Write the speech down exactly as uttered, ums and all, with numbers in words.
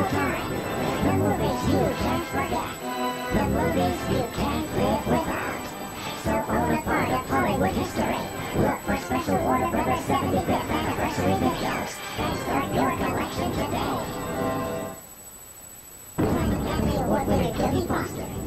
all time. The movies you can't forget. The movies you can't live without. So own a part of Hollywood history. Look for special Warner Brothers seventy-fifth anniversary videos and start your collection today. Academy Award winner Jodie Foster.